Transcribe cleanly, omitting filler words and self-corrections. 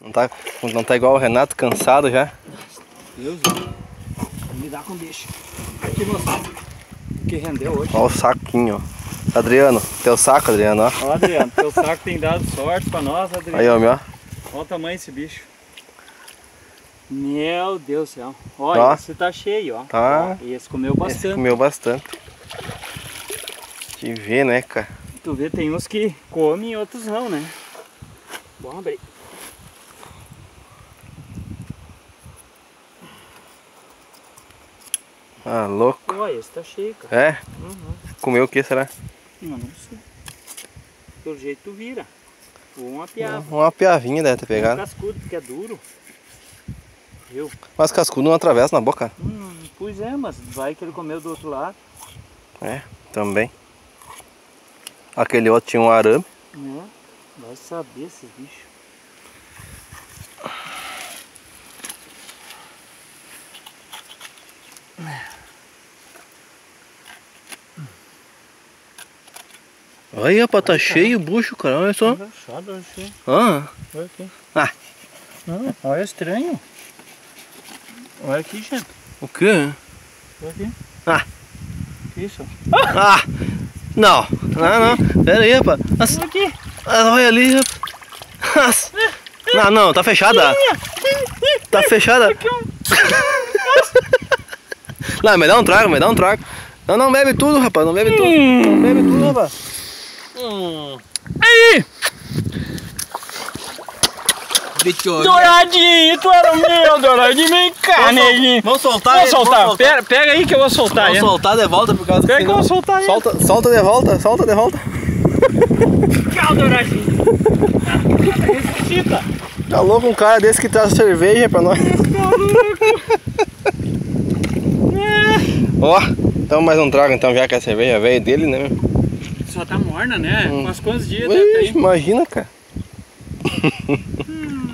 Não tá igual o Renato, cansado já. Deus, me dá com o bicho. Aqui, moçada. Que rendeu hoje. Olha o saquinho, ó. Adriano, teu saco, Adriano, ó. Ó, Adriano, teu saco tem dado sorte pra nós, Adriano. Aí, homem, ó. Olha o tamanho desse bicho. Meu Deus do céu. Olha, Ó. esse tá cheio, ó. Tá. Ó, esse comeu bastante. Esse comeu bastante. Que vê, né, cara? Tu vê, tem uns que comem e outros não, né? Bom, abrir. Ah, louco. Olha, esse tá cheio, cara. É? Uhum. Comeu o que, será? Não sei. Pelo jeito tu vira. Ou uma piava. Uma piavinha deve ter Um pegado. cascudo, porque é duro. Viu? Mas cascudo não atravessa na boca. Pois é, mas vai que ele comeu do outro lado. É, também. Aquele outro tinha um arame. Né? Vai saber esses bichos. Aí, rapaz, tá cheio o bucho, cara. Olha só. Engraçado, achei. Ah. Olha aqui. Ah. Não, olha, estranho. Olha aqui, gente. O quê? Olha aqui. Ah. Que isso? Ah. Não. Não. Pera aí, rapaz. Olha aqui. Olha ali, rapaz. Não, tá fechada. Tá fechada. Não, me dá um trago, Não, bebe tudo, rapaz. Não bebe tudo. Não bebe tudo, rapaz. Aí! Douradinho, tu era o meu, Douradinho, vem cá, neguinho. Vamos soltar Vamos soltar. Pega aí que eu vou soltar. Vamos soltar de volta por causa do Pega que eu vou soltar ele. Solta de volta. Tchau, Douradinho. Ressuscita. Tá louco um cara desse que traz cerveja pra nós. Ó, então mais um trago então, já que a cerveja veio dele, né? Só tá morna, né? Umas quantos dias Ixi, deve ter. imagina, cara.